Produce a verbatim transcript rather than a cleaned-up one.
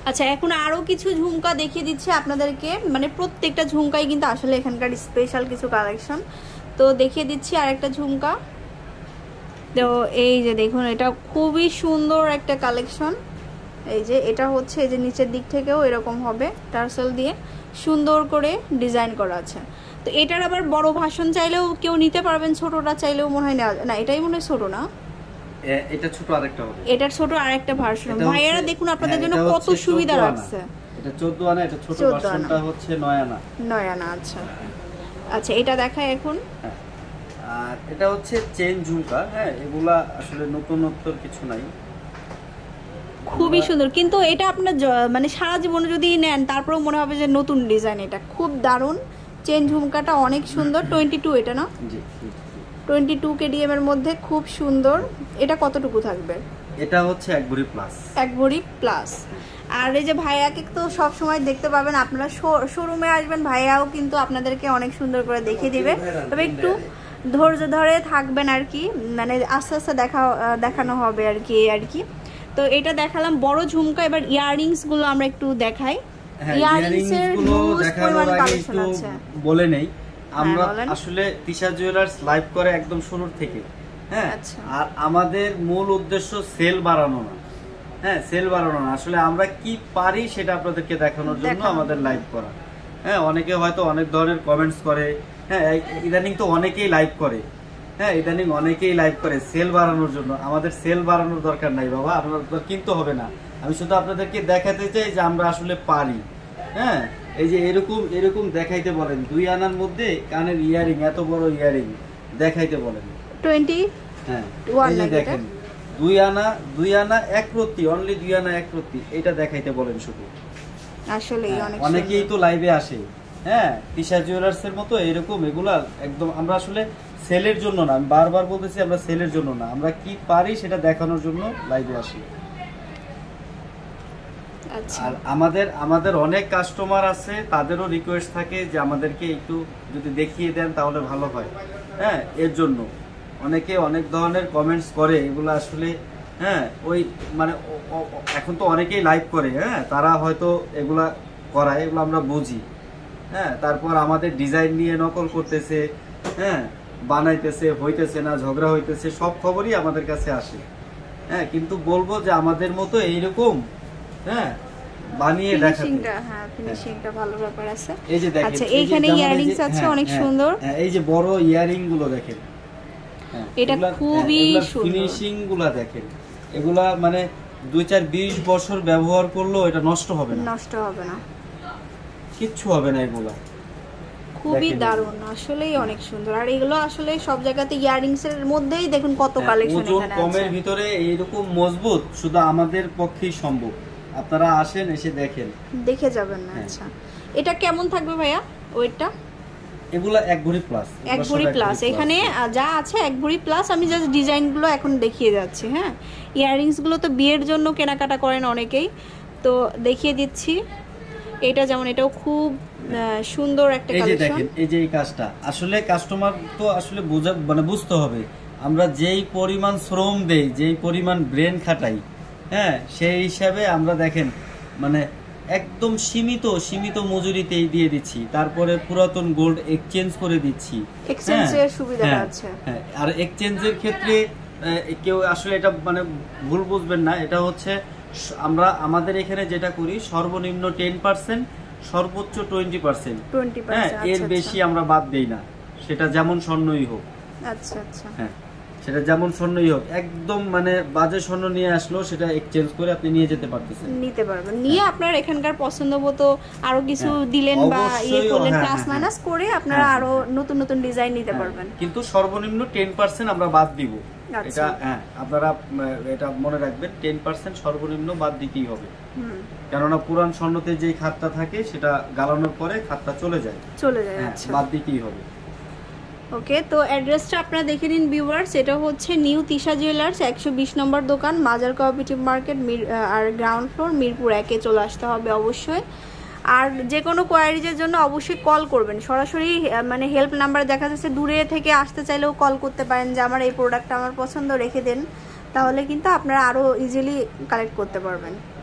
আচ্ছা, এখন আরো কিছু ঝুমকা দেখিয়ে দিচ্ছে আপনাদেরকে, মানে প্রত্যেকটা ঝুমকাই কিন্তু আসলে এখানকার স্পেশাল কিছু কালেকশন। তো দেখিয়ে দিচ্ছি আরেকটা ঝুমকা। তো এই যে দেখুন, এটা খুবই সুন্দর একটা কালেকশন। এই যে এটা হচ্ছে এই যে নিচের দিক থেকেও এরকম হবে, টার্সেল দিয়ে সুন্দর করে ডিজাইন করা আছে। তো এটার আবার বড় ভাষণ চাইলেও কেউ নিতে পারবেন, ছোটটা চাইলেও মনে হয় না, এটাই মনে হয় ছোট না, এটা ছোট আরেকটা হবে, এটার ছোট আরেকটা ভার্সন। ভাইয়ারা দেখুন আপনাদের জন্য কত সুবিধা রাখছে। এটা চৌদ্দ আনা, এটা ছোট ভার্সনটা হচ্ছে নয় আনা। নয় আনা, আচ্ছা আচ্ছা, এটা দেখায় এখন। আর এটা হচ্ছে চেন ঝুমকা। হ্যাঁ, এগুলা আসলে নতুনত্বর কিছু নাই, খুবই সুন্দর। কিন্তু এটা আপনার মানে সারা জীবনে যদি নেন তারপরেও মনে হবে যে নতুন ডিজাইন। এটা খুব দারুণ চেন ঝুমকাটা, অনেক সুন্দর। টোয়েন্টি টু এটা না? জি, টোয়েন্টি টু কেডিএম এর মধ্যে খুব সুন্দর। এটা কতটুকু থাকবে? এটা হচ্ছে এক ভরি প্লাস। এক ভরি প্লাস। আর এই যে ভাইয়াকে তো সব সময় দেখতে পাবেন, আপনারা শোরুমে আসবেন, ভাইয়াও কিন্তু আপনাদেরকে অনেক সুন্দর করে দেখিয়ে দিবে। তবে একটু ধৈর্য ধরে থাকবেন আর কি, মানে আস্তে আস্তে দেখা দেখানো হবে আর কি আর কি তো এটা দেখালাম বড় ঝুমকা। এবার ইয়াররিংস গুলো আমরা একটু দেখাই। ইয়াররিংস গুলো দেখানোর আগে একটু বলে নেই, আমরা আসলে তিশা জুয়েলার্স লাইভ করে একদম শুরুর থেকে। হ্যাঁ, আর আমাদের মূল উদ্দেশ্য সেল বাড়ানো না। হ্যাঁ, সেল বাড়ানো না, আসলে আমরা কি পারি সেটা আপনাদেরকে দেখানোর জন্য আমাদের লাইভ করা। হ্যাঁ, অনেকে হয়তো অনেক ধরনের কমেন্টস করে। হ্যাঁ, ইদানিং তো অনেকেই লাইভ করে। হ্যাঁ, ইদানিং অনেকেই লাইভ করে সেল বাড়ানোর জন্য। আমাদের সেল বাড়ানোর দরকার নাই বাবা, আপনাদের কিনতে হবে না। আমি শুধু আপনাদেরকে দেখাতে চাই যে আমরা আসলে পারি। হ্যাঁ, এই যে এরকম এরকম দেখাইতে বলেন, দুই আনার মধ্যে কানের ইয়ারিং, এত বড় ইয়ারিং দেখাইতে বলেন টোয়েন্টি। হ্যাঁ, এই যে দেখেন দুই আনা দুই আনা এক রত্তি, অনলি দুই আনা এক রত্তি, এটা দেখাইতে বলেন শুধু। আসলে অনেকেই তো লাইভে আসে। হ্যাঁ, তিশা জুয়েলার্স এর মতো এরকম এগুলা একদম আমরা আসলে সেলের জন্য না, আমি বারবার বলতেছি আমরা সেলের জন্য না, আমরা কি পারি সেটা দেখানোর জন্য লাইভে আসি। আর আমাদের আমাদের অনেক কাস্টমার আছে, তাদেরও রিকোয়েস্ট থাকে যে আমাদেরকে একটু যদি দেখিয়ে দেন তাহলে ভালো হয়। হ্যাঁ, এর জন্য অনেকে অনেক ধরনের কমেন্টস করে, এগুলো আসলে হ্যাঁ ওই মানে এখন তো অনেকেই লাইভ করে। হ্যাঁ, তারা হয়তো এগুলা করায়, এগুলো আমরা বুঝি। হ্যাঁ, তারপর আমাদের ডিজাইন নিয়ে নকল করতেছে, হ্যাঁ বানাইতেছে, হইতেছে না, ঝগড়া হইতেছে, সব খবরই আমাদের কাছে আসে। হ্যাঁ, কিন্তু বলবো যে আমাদের মতো এইরকম হ্যাঁ বানিয়ে দেখাতে। হ্যাঁ, ফিনিশিংটা ভালো ব্যাপার আছে। এই যে দেখেন, আচ্ছা এইখানে ইয়াররিংস আছে অনেক সুন্দর। হ্যাঁ, এই যে বড় ইয়াররিং গুলো দেখেন, হ্যাঁ এটা খুবই সুন্দর। ফিনিশিং গুলা দেখেন, এগুলা মানে দুই চার বিশ বছর ব্যবহার করলেও এটা নষ্ট হবে না, নষ্ট হবে না, কিচ্ছু হবে না। এগুলা খুবই দারুণ, আসলেই অনেক সুন্দর। আর এগুলো আসলে সব জায়গাতে ইয়াররিংস এর মধ্যেই দেখুন কত কালেকশন এখানে আছে। কমের ভিতরে এইরকম মজবুত শুধু আমাদের পক্ষেই সম্ভব। আপনারা আসেন, এসে দেখেন, দেখে যাবেন না। আচ্ছা, এটা কেমন থাকবে ভাইয়া ওয়েটটা? এগুলা এক ভরি প্লাস। এক ভরি প্লাস, এখানে যা আছে এক ভরি প্লাস। আমি জাস্ট ডিজাইনগুলো এখন দেখিয়ে যাচ্ছি। হ্যাঁ, ইয়াররিংস গুলো তো বিয়ের জন্য কেনাকাটা করেন অনেকেই, তো দেখিয়ে দিচ্ছি। এটা যেমন, এটাও খুব সুন্দর একটা কালেকশন। এই যে দেখেন, এই যে এই কাজটা আসলে কাস্টমার তো আসলে বুঝা মানে বুঝতে হবে, আমরা যেই পরিমাণ শ্রম দেই, যেই পরিমাণ ব্রেন খাটাই, হ্যাঁ সেই হিসাবে আমরা দেখেন মানে একদম সীমিত সীমিত মজুরিতেই দিয়ে দিচ্ছি। তারপরে পুরাতন গোল্ড এক্সচেঞ্জ করে দিচ্ছি, এক্সচেঞ্জের সুবিধা আছে। হ্যাঁ, আর এক্সচেঞ্জের ক্ষেত্রে কেউ আসলে এটা মানে ভুল বুঝবেন না, এটা হচ্ছে আমরা আমাদের এখানে যেটা করি সর্বনিম্ন টেন পার্সেন্ট, সর্বোচ্চ টোয়েন্টি পার্সেন্ট। হ্যাঁ, এর বেশি আমরা বাদ দেই না, সেটা যেমন স্বর্ণই হোক। আচ্ছা আচ্ছা, হ্যাঁ সেটা যেমন স্বর্ণই হোক, একদম মানে বাজে স্বর্ণ নিয়ে আসলো সেটা এক্সচেঞ্জ করে আপনি নিয়ে যেতে পারতেছেন, নিতে পারবেন। নিয়ে আপনার এখানকার পছন্দ মতো আরো কিছু দিলেন বা ইয়ে করলেন, প্লাস মাইনাস করে আপনারা আরো নতুন নতুন ডিজাইন নিতে পারবেন। কিন্তু সর্বনিম্ন টেন পার্সেন্ট আমরা বাদ দিব। এটা হ্যাঁ আপনারা এটা মনে রাখবেন, টেন পার্সেন্ট সর্বনিম্ন বাদ দিতেই হবে। কেননা পুরান স্বর্ণতে যে খাতটা থাকে সেটা গালানোর পরে খাতটা চলে যায় চলে যায় আচ্ছা, বাদ দিতেই হবে। ওকে, তো অ্যাড্রেসটা আপনারা দেখে নিন ভিউয়ার্স। এটা হচ্ছে নিউ তিশা জুয়েলার্স, একশো বিশ নম্বর দোকান, মাজার কোঅপারেটিভ মার্কেট, আর গ্রাউন্ড ফ্লোর, মিরপুর একে চলে আসতে হবে অবশ্যই। আর যে কোনো কোয়ারিজের জন্য অবশ্যই কল করবেন, সরাসরি মানে হেল্প নাম্বার দেখা যাচ্ছে, দূরে থেকে আসতে চাইলেও কল করতে পারেন যে আমার এই প্রোডাক্টটা আমার পছন্দ, রেখে দেন, তাহলে কিন্তু আপনারা আরও ইজিলি কালেক্ট করতে পারবেন।